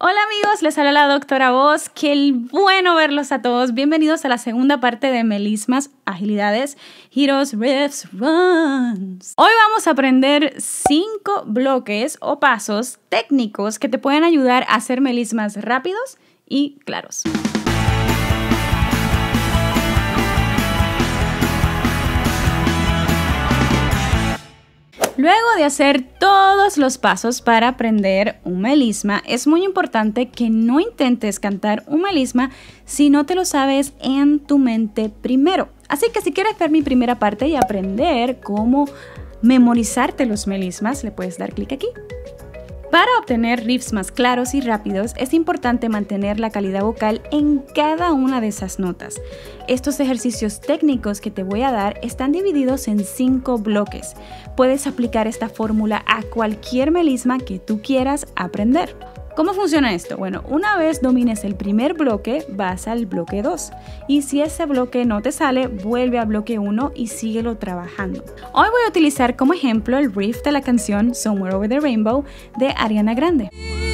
Hola amigos, les habla la doctora Voz. Qué bueno verlos a todos. Bienvenidos a la segunda parte de melismas, agilidades, giros, riffs, runs. Hoy vamos a aprender 5 bloques o pasos técnicos que te pueden ayudar a hacer melismas rápidos y claros. Luego de hacer todos los pasos para aprender un melisma, es muy importante que no intentes cantar un melisma si no te lo sabes en tu mente primero. Así que si quieres ver mi primera parte y aprender cómo memorizarte los melismas, le puedes dar clic aquí. Para obtener riffs más claros y rápidos, es importante mantener la calidad vocal en cada una de esas notas. Estos ejercicios técnicos que te voy a dar están divididos en 5 bloques. Puedes aplicar esta fórmula a cualquier melisma que tú quieras aprender. ¿Cómo funciona esto? Bueno, una vez domines el primer bloque, vas al bloque 2. Y si ese bloque no te sale, vuelve al bloque 1 y síguelo trabajando. Hoy voy a utilizar como ejemplo el riff de la canción Somewhere Over the Rainbow de Ariana Grande.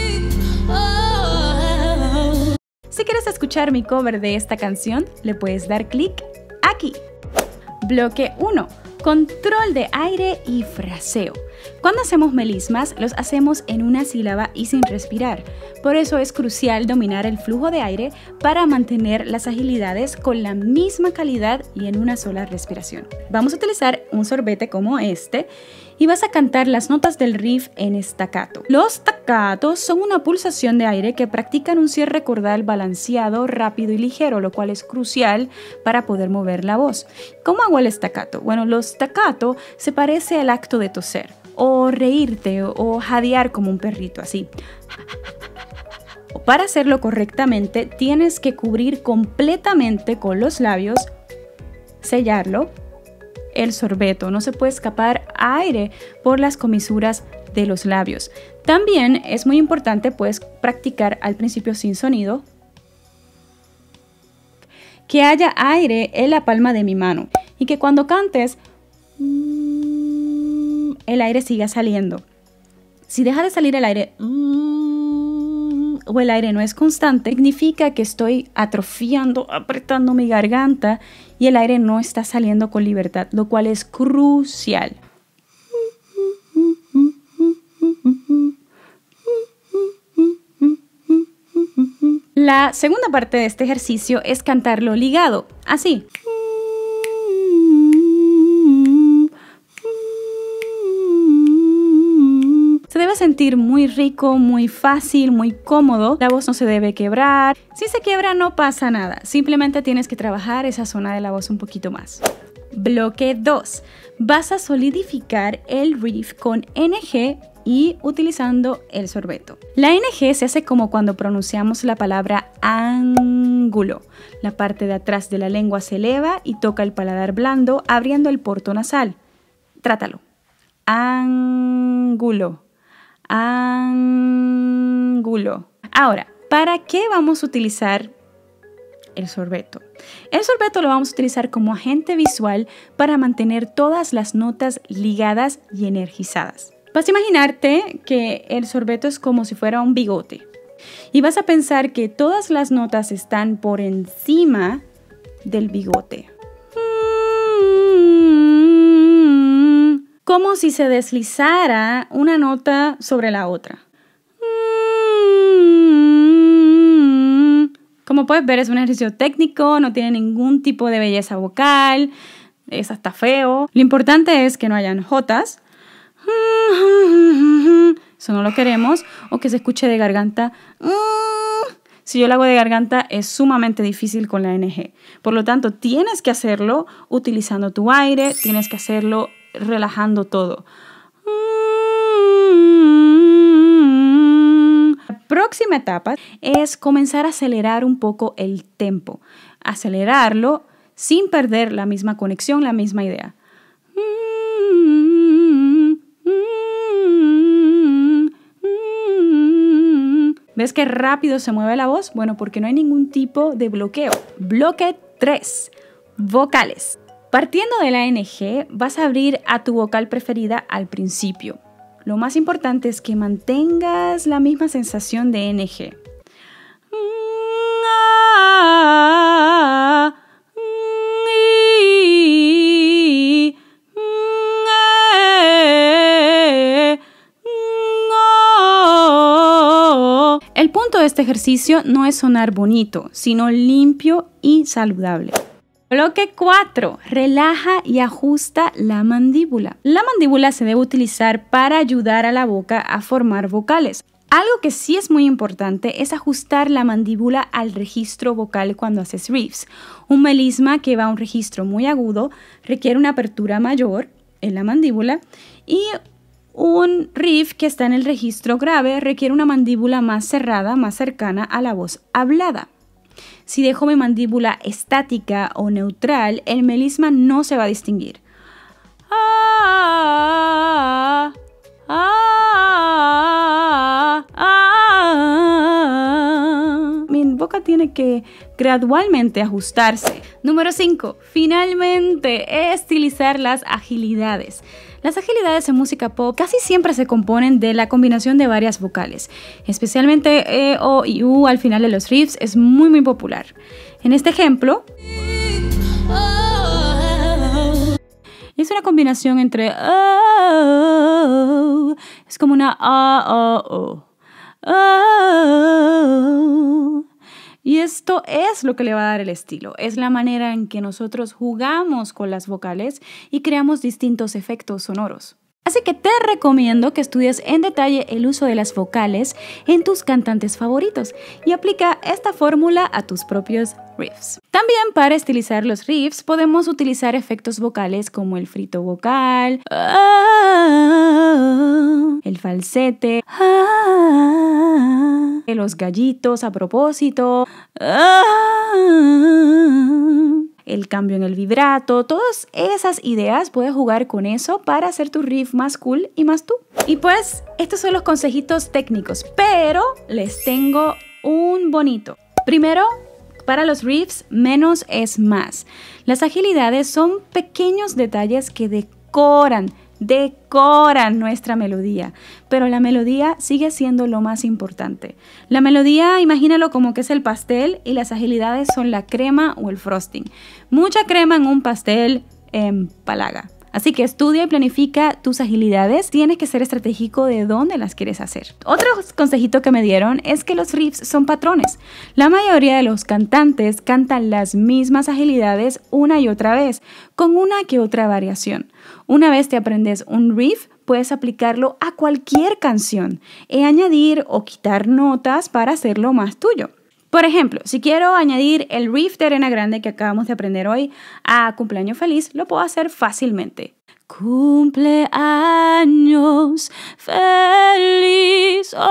Si quieres escuchar mi cover de esta canción, le puedes dar clic aquí. Bloque 1. Control de aire y fraseo. Cuando hacemos melismas, los hacemos en una sílaba y sin respirar. Por eso es crucial dominar el flujo de aire para mantener las agilidades con la misma calidad y en una sola respiración. Vamos a utilizar un sorbete como este y vas a cantar las notas del riff en staccato. Los staccatos son una pulsación de aire que practican un cierre cordal balanceado, rápido y ligero, lo cual es crucial para poder mover la voz. ¿Cómo hago el staccato? Bueno, los staccato se parece al acto de toser, o reírte, o jadear como un perrito, así. Para hacerlo correctamente, tienes que cubrir completamente con los labios, sellarlo, el sorbeto. No se puede escapar aire por las comisuras de los labios. También es muy importante, puedes practicar al principio sin sonido, que haya aire en la palma de mi mano y que cuando cantes el aire siga saliendo. Si deja de salir el aire o el aire no es constante, significa que estoy atrofiando, apretando mi garganta y el aire no está saliendo con libertad, lo cual es crucial. La segunda parte de este ejercicio es cantarlo ligado, así. Se debe sentir muy rico, muy fácil, muy cómodo. La voz no se debe quebrar. Si se quiebra no pasa nada. Simplemente tienes que trabajar esa zona de la voz un poquito más. Bloque 2. Vas a solidificar el riff con NG y utilizando el sorbeto. La NG se hace como cuando pronunciamos la palabra ángulo. La parte de atrás de la lengua se eleva y toca el paladar blando, abriendo el porto nasal. Trátalo. Ángulo. Ángulo. Ahora, ¿para qué vamos a utilizar el sorbeto? El sorbeto lo vamos a utilizar como agente visual para mantener todas las notas ligadas y energizadas. Vas a imaginarte que el sorbeto es como si fuera un bigote y vas a pensar que todas las notas están por encima del bigote. Como si se deslizara una nota sobre la otra. Como puedes ver, es un ejercicio técnico, no tiene ningún tipo de belleza vocal, es hasta feo. Lo importante es que no hayan jotas. Eso no lo queremos. O que se escuche de garganta. Si yo lo hago de garganta es sumamente difícil con la NG. Por lo tanto, tienes que hacerlo utilizando tu aire, tienes que hacerlo relajando todo. La próxima etapa es comenzar a acelerar un poco el tempo. Acelerarlo sin perder la misma conexión, la misma idea. ¿Ves qué rápido se mueve la voz? Bueno, porque no hay ningún tipo de bloqueo. Bloque 3. Vocales. Partiendo de la NG, vas a abrir a tu vocal preferida al principio. Lo más importante es que mantengas la misma sensación de NG. El punto de este ejercicio no es sonar bonito, sino limpio y saludable. Bloque 4. Relaja y ajusta la mandíbula. La mandíbula se debe utilizar para ayudar a la boca a formar vocales. Algo que sí es muy importante es ajustar la mandíbula al registro vocal cuando haces riffs. Un melisma que va a un registro muy agudo requiere una apertura mayor en la mandíbula y un riff que está en el registro grave requiere una mandíbula más cerrada, más cercana a la voz hablada. Si dejo mi mandíbula estática o neutral, el melisma no se va a distinguir. Mi boca tiene que gradualmente ajustarse. Número 5. Finalmente, estilizar las agilidades. Las agilidades en música pop casi siempre se componen de la combinación de varias vocales, especialmente E, O y U al final de los riffs es muy popular. En este ejemplo, es una combinación entre oh, es como una oh. Y esto es lo que le va a dar el estilo, es la manera en que nosotros jugamos con las vocales y creamos distintos efectos sonoros. Así que te recomiendo que estudies en detalle el uso de las vocales en tus cantantes favoritos y aplica esta fórmula a tus propios riffs. También para estilizar los riffs podemos utilizar efectos vocales como el frito vocal, el falsete, los gallitos a propósito, el cambio en el vibrato. Todas esas ideas puedes jugar con eso para hacer tu riff más cool y más tú. Y pues estos son los consejitos técnicos, pero les tengo un bonito. Primero, para los riffs, menos es más. Las agilidades son pequeños detalles que decoran nuestra melodía, pero la melodía sigue siendo lo más importante. La melodía, imagínalo como que es el pastel y las agilidades son la crema o el frosting. Mucha crema en un pastel empalaga. Así que estudia y planifica tus agilidades. Tienes que ser estratégico de dónde las quieres hacer. Otro consejito que me dieron es que los riffs son patrones. La mayoría de los cantantes cantan las mismas agilidades una y otra vez, con una que otra variación. Una vez te aprendes un riff, puedes aplicarlo a cualquier canción e añadir o quitar notas para hacerlo más tuyo. Por ejemplo, si quiero añadir el riff de Arena Grande que acabamos de aprender hoy a Cumpleaños Feliz, lo puedo hacer fácilmente. Cumpleaños feliz.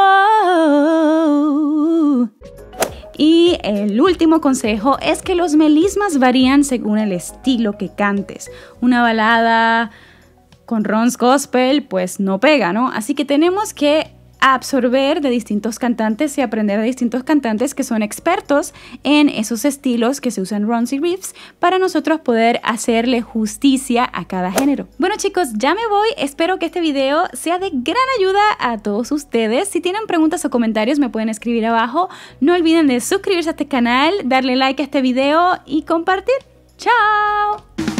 Oh. Y el último consejo es que los melismas varían según el estilo que cantes. Una balada con runs gospel pues no pega, ¿no? Así que tenemos que absorber de distintos cantantes y aprender de distintos cantantes que son expertos en esos estilos que se usan runs y riffs para nosotros poder hacerle justicia a cada género. Bueno chicos, ya me voy. Espero que este video sea de gran ayuda a todos ustedes. Si tienen preguntas o comentarios me pueden escribir abajo. No olviden de suscribirse a este canal, darle like a este video y compartir. ¡Chao!